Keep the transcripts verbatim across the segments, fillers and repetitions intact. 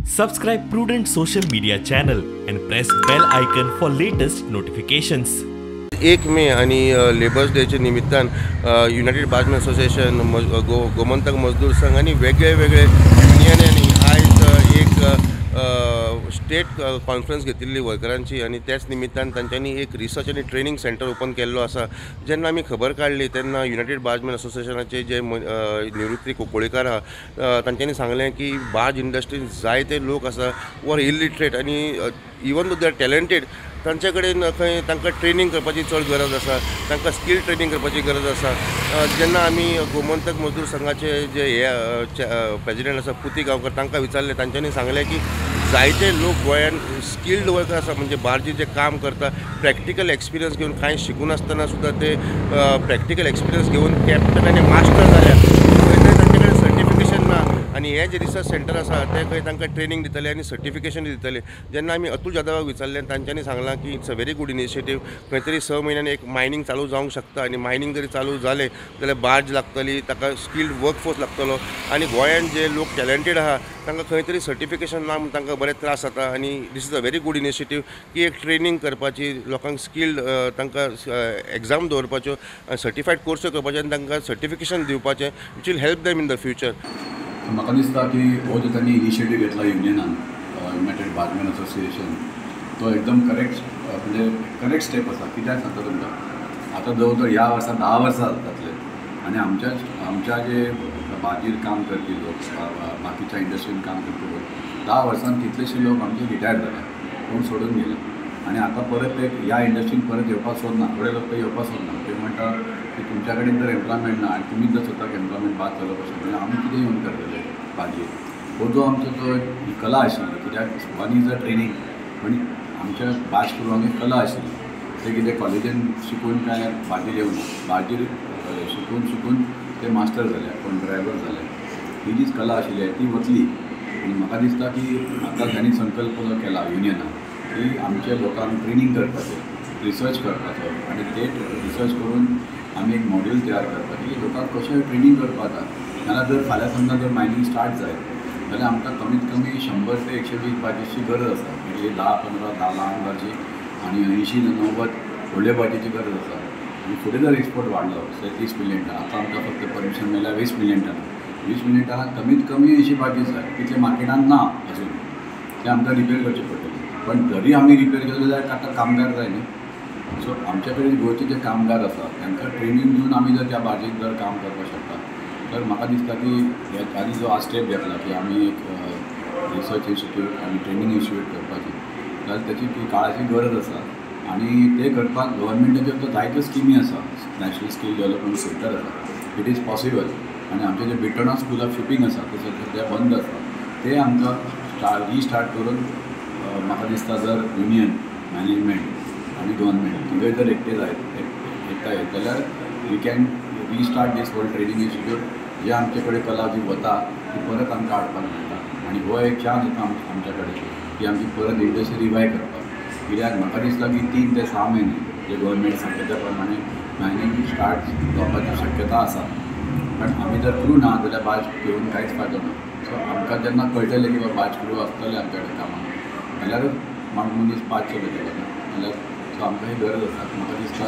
Subscribe Prudent social media channel and press bell icon for latest notifications. एक मे आणि labours डेच्या निमित्तान united bargemen association गो गोमंतक मजदूर संघ आणि वेगळे वेगळे युनियनांनी आयज एक स्टेट कॉन्फरन्स घेतिल्ली वर्करांची आणि त्याच निमित्तान तांच्यांनी एक रिसर्च आणि ट्रेनिंग सेंटर ओपन केल्लो आसा. जेन्ना आमी खबर काडली तेन्ना युनायटेड बार्समॅन असोसिएशनाचे जे निवृत्ती कुंकळीकार आहा तांच्यांनी सांगलें की बार्ज इंडस्ट्रीन जायते लोक आसा वर इलिटरेट आणि even though they are talented तांचे कडेन खंय तांकां ट्रेनिंग करपाची चड गरज आसा, तांकां स्कील ट्रेनिंग करपाची गरज आसा. जेन्ना आमी गोमंतक मजदूर संघाचे जे हे प्रेजिडेंट आसा पुती गांवकर तांकां विचारले तांच्यांनी सांगलें की जायते लोक गोंयान स्किल्ड वर्कर आसा म्हणजे बार्जी जे काम करता प्रॅक्टिकल एक्सपिरियन्स घेवन कांय शिकून आसतना सुद्दां ते प्रॅक्टिकल एक्सपिरियन्स घेवन कॅप्टन आनी मास्टर जाल्या तांचे कडेन सर्टिफिकेशन ना आणि हे जे रिसर्च सेंटर आसा ते खंय तांकां ट्रेनिंग दितले आनी सर्टिफिकेशन दितले. जेन्ना आमी अतुल जाधवाक विचारलें तांच्यांनी सांगलां की it's a very good initiative. खंय तरी स म्हयन्यान एक मायनींग चालू जावंक शकता आणि मायनींग जरी चालू जालें जाल्यार बार्ज लागतली, ताका स्किल्ड वर्कफोर्स लागतलो आणि गोंयान जे लोक टॅलंटेड आहा तांकां खंय तरी सर्टिफिकेशन ना म्हूण तांकां बरे त्रास जाता. आणि this is a very good initiative की एक ट्रेनिंग करपाची, लोकांक स्किल्ड तांकां एग्जाम दवरपाच्यो, सर्टिफायड कोर्स करपाचे आनी तांकां सर्टिफिकेशन दिवपाचें which will help them in the future. म्हाका दिसता की हो जो त्यांनी इनिशिएटीव घेतला युनियनान युनायटेड बार्समॅन असोसिएशन तो एकदम करेक्ट म्हणजे करेक्ट स्टेप आसा. कित्याक सांगता तुमकां आतां जवळ जवळ ह्या वर्सा धा वर्सां जातले आनी आमच्या आमच्या जे बाजीर काम करपी लोक बाकीच्या इंडस्ट्रीन काम करपी लोक धा वर्सान कितलेशे लोक आमचे रिटायर जाले, कोण सोडून गेले आणि आता परत एक ह्या इंडस्ट्रीन परत येवपाक सोदना. थोडे लोक ते येवपाक सोदना. ते म्हणटा की तुमच्या कडेन जर एम्प्लॉयमेंट ना आणि तुमी जर स्वताक एम्प्लॉयमेंट बाद जालो कशें म्हणजे आमी कितें येवन करतले बाजीर. हो जो आमचो जो ही कला आशिल्ली, कित्याक वन इज अ ट्रेनींग पण आमच्या बाज करूंक एक कला आशिल्ली. ते कितें कॉलेजीन शिकून काय बाजीर येवना, बाजीर शिकून शिकून ते मास्टर जाले, कोण ड्रायव्हर जाले. ही जी कला आशिल्ली ती वतली. आनी म्हाका दिसता की आतां तांणी संकल्प जो केला युनियनान की आमच्या लोकांक ट्रेनींग करपाचें, रिसर्च करपाचो आणि ते रिसर्च करून आमी एक मॉड्यूल तयार करपाचें की लोकांक कशें ट्रेनींग करपा जाता. नाल्यार जर फाल्यां समजा जर मायनींग स्टार्ट जायत जाल्यार आमकां कमीत कमी शंबर ते एकशे वीस बाजीची गरज आसा. म्हणजे धा पंदरा धा ल्हान बाजी आणि अंयशीं णव्वद व्हडले बाजीची गरज आसा. आनी फुडें जर एक्सपोर्ट वाडलो से तीस मिलियन टन, आतां आमकां फक्त परमिशन मेळ्ळ्यार वीस मिलियन टन, वीस मिलियन टनाक कमीत कमी अंयशीं बाजी जाय. तितले मार्केटान ना अजून, ते आमकां रिपेर करचें पडटलें. पण जरी आमी रिपेर केले जाल्यार ताका कामगार जाय न्ही. सो आमचे कडेन गोंयचे जे कामगार आसा तांकां ट्रेनींग दिवन आमी जर त्या बाजीक जर काम करपाक शकता तर म्हाका दिसता की हे आनी जो आज स्टेप घेतला की आमी एक रिसर्च इन्स्टिट्यूट आनी ट्रेनींग इन्स्टिट्यूट करपाची जाल्यार ताची ती काळाची गरज आसा. आनी ते करपाक गव्हर्मेंटाच्यो तर जायत्यो स्किमी आसा. नॅशनल स्कील डेव्हलपमेंट सेंटर आसा, इट इज पॉसिबल. आनी आमचे जे बिटर्ना स्कूल ऑफ शिपींग आसा ते सध्या बंद आसा. ते आमकां स्टार्ट रिस्टार्ट करून म्हाका दिसता जर युनियन मॅनेजमेंट आनी गव्हर्मेंट तिगूय जर एकटे जायत एकठांय जाल्यार we can restart this whole training institute. जे आमचे कडेन कला जी वता ती परत आमकां हाडपाक मेळटा. आनी हो एक चान्स येता आमच्या कडेन की आमची परत इंडस्ट्री रिवायव करपाक. कित्याक म्हाका दिसता की तीन ते सहा म्हयने जे गव्हर्मेंट सांगता त्या प्रमाणे मायनींग स्टार्ट जावपाची शक्यता आसा. पण आमी जर करूं ना जाल्यार बाज घेवन कांयच फायदो ना. सो आमकां जेन्ना कळटलें की बाबा बाज करूं आसतलें आमच्या कडेन कामाक जाल्यारूच माणूस मनीस बाज चलयतलो जाल्यार. सो आमकां ही गरज आसा. म्हाका दिसता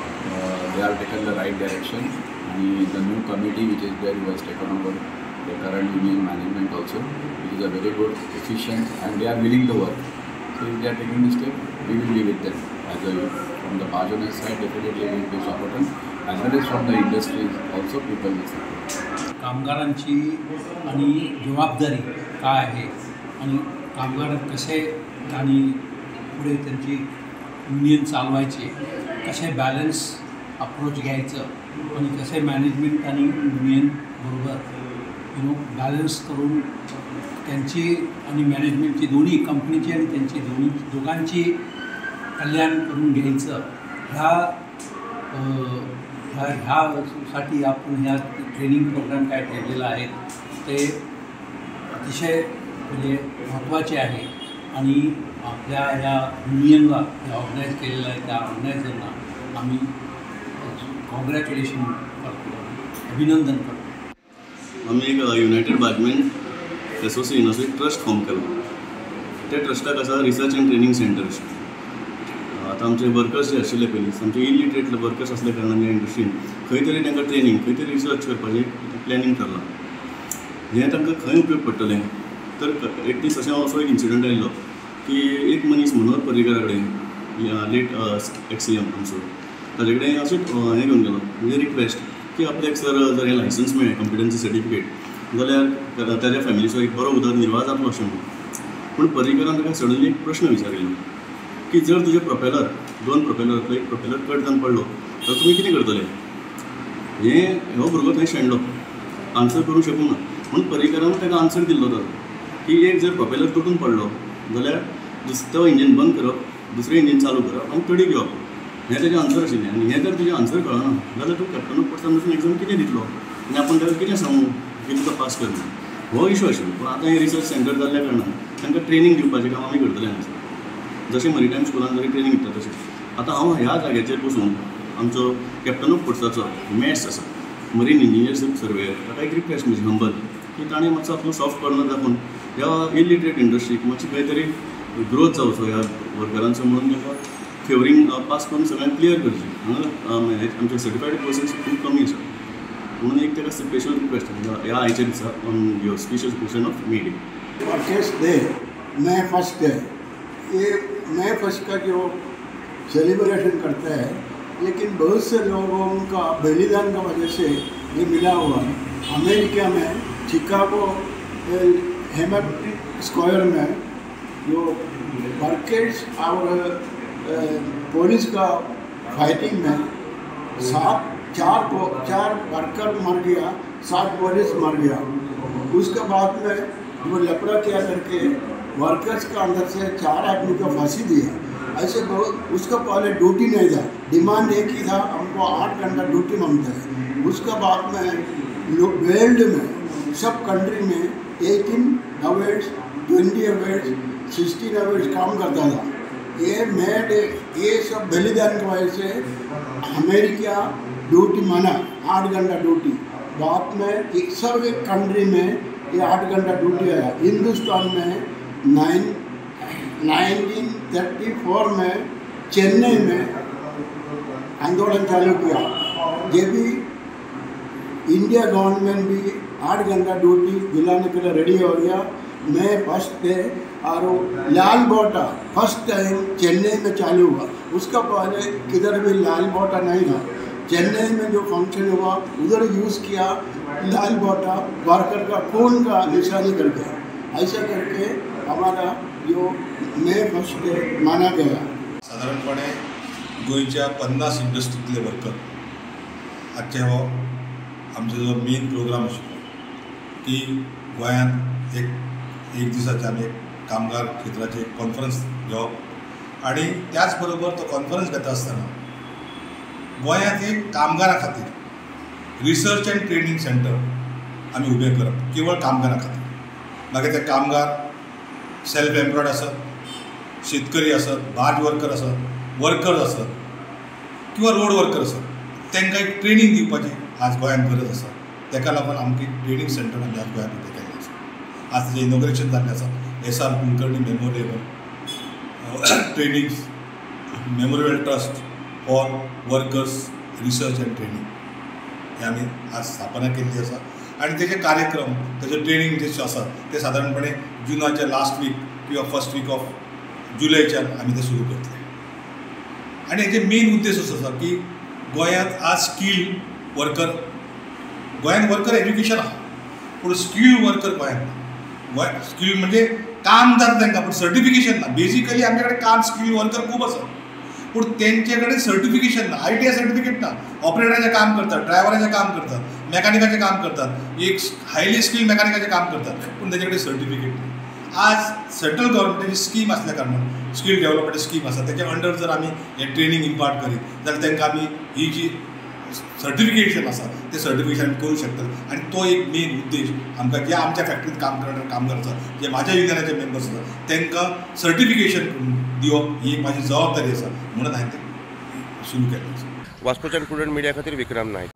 they are taken the right direction आनी the new committee which is there was taken over the current union management also which is a very good efficient and they are willing to work. So if they are taking this step, we will be with them. As a from the barge owners side, definitely we will be supporting. As well as from the industries, also people will support. कामगारांची आणि जबाबदारी काय आहे आणि कामगार कसे आणि पुढे त्यांची युनियन चालवायचे, कसे बॅलन्स अप्रोच घ्यायचं आणि कसे मॅनेजमेंट आणि युनियन बरोबर यु नो बॅलन्स करून त्यांची आणि मॅनेजमेंटची दोन्ही कंपनीची आणि त्यांची दोन्ही दोघांची कल्याण करून घ्यायचं ह्या ह्या ह्यासाठी आपण ह्या ट्रेनिंग प्रोग्राम काय ठेवलेला आहे ते अतिशय म्हणजे महत्त्वाचे आहे. आणि आपल्या ह्या युनियनला ज्या ऑर्गनाईज केलेलं आहे त्या ऑर्गनायझरना आम्ही कॉंग्रॅच्युलेशन करतो, अभिनंदन करतो. आम्ही एक युनायटेड बार्समॅन एसोसिएशन असो एक ट्रस्ट फॉर्म केलो. त्या ट्रस्टाक आसा रिसर्च एंड ट्रेनिंग सेंटर. आतां आमचे वर्कर्स जे आशिल्ले पयलीं आमचे इलिटरेट वर्कर्स असल्या कारणान ह्या इंडस्ट्रीन खंय तरी तांकां ट्रेनिंग खंय तरी रिसर्च करपाचें प्लॅनिंग थारलां. हें तांकां खंय उपयोग पडटलें. तर एक दीस अशें असो एक इन्सिडंट आयिल्लो की एक मनीस मनोहर पर्रीकरा कडेन लेट एक्सियम आमचो ताजे कडेन अशें हें घेवन गेलो म्हणजे रिक्वेस्ट की आपल्याक सर जर हें लायसन्स मेळ्ळें कॉम्पिटन्सी सर्टिफिकेट जाल्यार ताज्या फॅमिलीचो एक बरो उदरनिर्वाह जातलो अशें म्हणून. पूण पर्रीकरान ताका सडनली एक प्रश्न विचारिल्लो की जर तुजे प्रोपेलर दोन प्रोपेलरांतलो एक प्रोपेलर कट जावन पडलो तर तुमी कितें करतले. हें हो भुरगो थंय शेणलो आन्सर करूंक शकूंक ना. म्हणून पर्रीकरान ताका आन्सर दिल्लो तो की एक जर प्रोपेलर तुटून पडलो जाल्यार तो इंजीन बंद करप दुसरें इंजीन चालू करप आनी तडी घेवप हें तेजें आन्सर आशिल्लें. आनी हें जर तुजें आन्सर कळना जाल्यार तूं कॅप्टन ऑफ पोस्टान वचून एग्जाम कितें दितलो आनी आपूण ताका कितें सांगू की तुका पास करना. हो इशू आशिल्लो. पूण आतां हें रिसर्च सेंटर जाल्ल्या कारणान तांकां ट्रेनिंग दिवपाचें काम आमी करतले हांगासर. जशें मरीटायम स्कुलान जरी ट्रेनिंग दिता तशें आतां हांव ह्या जाग्याचेर बसून आमचो कॅप्टन ऑफ पोस्टाचो मॅथ्स आसा मरीन इंजिनियरशीप सर्वेयर ताका एक रिक्वेस्ट म्हजी हंबल की ताणें मातसो आपलो सॉफ्ट कॉर्नर दाखोवन ह्या इलिटरेट इंडस्ट्रीक मातशी खंय तरी ग्रोथ जावचो ह्या वर्करांचो म्हणून ताका फेवरींग पास करून सगळ्यांक क्लियर करचें. हांगा आमचे सर्टिफायड कोर्सीस खूब कमी आसा म्हणून एक ताका स्पेशल रिक्वेस्ट ह्या आयच्या दिसा on your special question of May Day. Workers day मई फर्स्ट है. ये मई फर्स्ट का जो सेलिब्रेशन करते हैं लेकिन बहुत से लोगों का बलिदान का वजह से ये मिला हुआ है. अमेरिका में शिकागो हेमट स्क्वायर में जो वर्कर्स और पुलिस का फाइटिंग में सात चार चार वर्कर मर गया सात पुलिस मर गया. उसके बाद में वो लपड़ा किया करके वर्कर्स का अंदर से चार आदमी को फांसी दिया. ऐसे बहुत उसका पहले ड्यूटी नहीं था. डिमांड एक ही था हमको आठ घंटा ड्यूटी मांगता है. उसके बाद में वर्ल्ड में सब कंट्री में eighteen hours twenty hours sixteen hours काम करता था. ये मेड ये सब बलिदान की वजह से अमेरिका ड्यूटी माना आठ घंटा ड्यूटी. बाद में एक सब एक कंट्री में ये आठ घंटा ड्यूटी आया. हिंदुस्तान में नाइन नाइनटीन थर्टी फोर में चेन्नई में आंदोलन चालू किया. ये भी इंडिया गवर्नमेंट भी आठ घंटा ड्यूटी दिलाने के लिए रेडी हो गया. मैं फर्स्ट डे और लाल बोटा फर्स्ट टाइम चेन्नई में चालू हुआ. उसका पहले किधर भी लाल बोटा नहीं था. चेन्नई में जो फंक्शन हुआ उधर यूज़ किया लाल बोटा वर्कर का खून का निशानी करके. ऐसा करके हमारा जो मे फर्स्ट डे माना गया. साधारणपणे गोंयच्या पन्नास इंडस्ट्रीतले वर्कर आजचे हो आमचो जो मेन प्रोग्राम आशिल्लो की गोंयांत एक एक दिसाचे आमी एक कामगार क्षेत्राची एक कॉन्फरन्स घेवप आनी त्याच बरोबर तो कॉन्फरन्स घेता आसतना गोंयांत एक कामगारां खातीर रिसर्च एंड ट्रेनिंग सेंटर आमी उबें करप केवळ कामगारां खातीर. मागीर ते कामगार सेल्फ एम्प्लॉयड आसत, शेतकरी आसत, बार्ज वर्कर आसत, वर्कर्स आसत किंवा रोड वर्कर आसत, तांकां एक ट्रेनिंग दिवपाची आज गोंयांत गरज आसा. ताका लागून आमची ट्रेनिंग सेंटर आमी आज गोंयांत उबें केल्लें आसा. आज तेजें इनॉग्रेशन जाल्लें आसा. S R Kulkarni memorial training memorial trust for workers research and training हें आमी आज स्थापना केल्ली आसा. आनी तेजे कार्यक्रम तेजे ट्रेनिंग जे आसात ते सादारणपणे जुनाच्या लास्ट वीक किंवा फर्स्ट वीक ऑफ जुलयच्यान आमी ते सुरू करतले. आनी हेजे मेन उद्देश असो आसा की गोंयांत आज स्कील वर्कर गोंयांत वर्कर एज्युकेशन आसा पूण स्कील वर्कर गोंयांत ना. गोंय स्कील म्हणजे काम जाता तांकां पूण सर्टिफिकेशन ना. बेजिकली आमचे कडेन काम स्कील वर्कर खूब आसा पूण तेंचे कडेन सर्टिफिकेशन ना. आय टी आय सर्टिफिकेट ना. ऑपरेटराचें काम करतात, ड्रायव्हराचें काम करतात, मेकॅनिकाचें काम करतात, एक हायली स्किल मेकॅनिकाचें काम करतात पूण तेजे कडेन सर्टिफिकेट ना. आज सेंट्रल गव्हर्मेंटाची स्कीम असल्या कारणान स्कील डेव्हलपमेंट स्कीम आसा तेच्या अंडर जर आमी हें ट्रेनिंग इम्पार्ट करीत जाल्यार तांकां आमी ही जी सर्टिफिकेशन आसा तें सर्टिफिकेशन आमी करूंक शकतात. आनी तो एक मेन उद्देश आमकां जे आमच्या फॅक्टरींत काम करणारे कामगार आसात जे म्हाज्या युनियनाचे मेंबर्स आसात तांकां सर्टिफिकेशन दिवप ही एक म्हाजी जबाबदारी आसा म्हणून हांवें तें सुरू केलें. वास्कोच्यान प्रुडंट मिडिया खातीर विक्रम नायक.